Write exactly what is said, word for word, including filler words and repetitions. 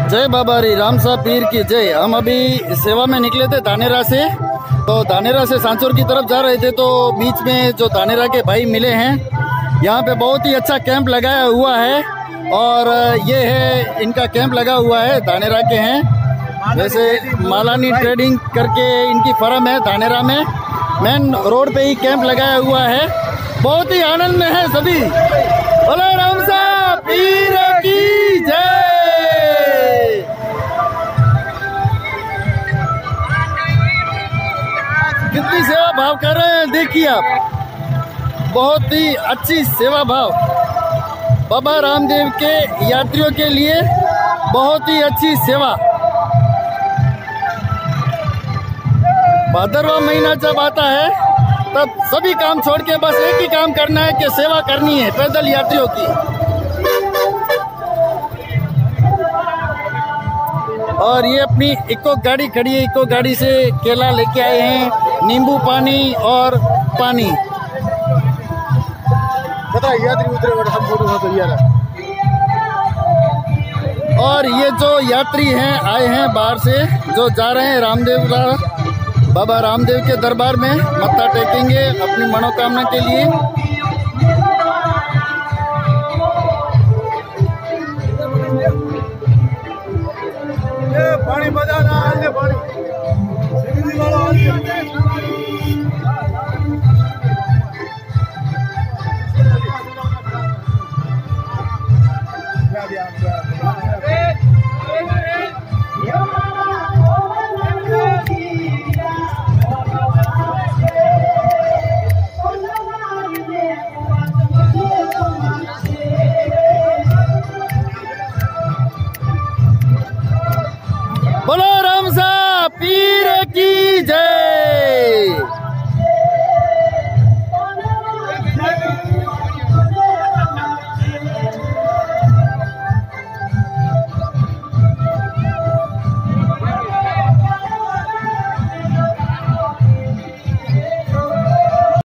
जय बाबा री रामसा पीर की जय। हम अभी सेवा में निकले थे धानेरा से, तो धानेरा से सांचौर की तरफ जा रहे थे, तो बीच में जो धानेरा के भाई मिले हैं। यहाँ पे बहुत ही अच्छा कैंप लगाया हुआ है और ये है इनका कैंप लगा हुआ है, धानेरा के हैं। वैसे मालानी ट्रेडिंग करके इनकी फर्म है धानेरा में, मेन रोड पे ही कैंप लगाया हुआ है। बहुत ही आनंद में है सभी। बोलो रामसा पीर की जय। कितनी सेवा भाव कर रहे हैं देखिए आप, बहुत ही अच्छी सेवा भाव। बाबा रामदेव के यात्रियों के लिए बहुत ही अच्छी सेवा। भादरवा महीना जब आता है तब सभी काम छोड़ के बस एक ही काम करना है कि सेवा करनी है पैदल यात्रियों की। और ये अपनी इको गाड़ी खड़ी है, इको गाड़ी से केला लेके आए हैं, नींबू पानी और पानी। और ये जो यात्री हैं आए हैं बाहर से, जो जा रहे हैं रामदेव बाबा रामदेव के दरबार में मत्था टेकेंगे अपनी मनोकामना के लिए। ये पानी बजाना है, पानी बोलो।